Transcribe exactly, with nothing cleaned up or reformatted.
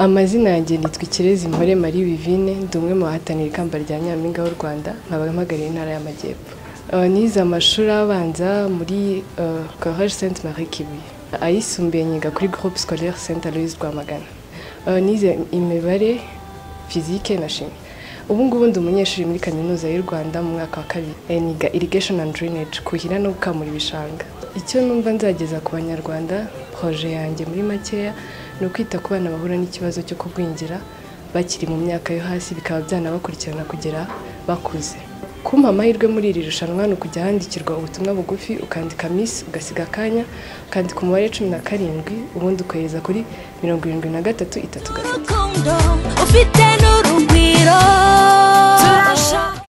Amazina yanjye nitwa Ikirezi Mpore Marie Vivine, ndi umwe mu bahatanira ikamba rya Nyampinga w'u Rwanda, nkaba mpagariye intara y'Amajyepfo. Nize amashuri abanza muri Collège Sainte Marie Kibuye, ayisumbuye nyiga kuri Groupe Scolaire Sainte Aloys Rwamagana. Nize imibare, physique na chimie. Ubu ngubu ndi umunyeshuri muri Kaminuza y'u Rwanda mu mwaka wa kabiri, niga Irrigation and Drainage, kuhira no gukamura ibishanga. Icyo numva nzageza ku Banyarwanda, projet yanjye muri makeya no kwita ku bana bahura n'ikibazo cyo kugwingira bakiri mu myaka yo hasi, bikaba byanabakurikirana kugera bakuze. Kumpa amahirwe muri iri rushanwa no kujya handikirwa ubutumwa bugufi, ukandika Miss ugasiga akanya, ukandika umubare cumi na karindwi, ubundi ukohereza kuri mirongo irindwi na gatatu itatu gatatu.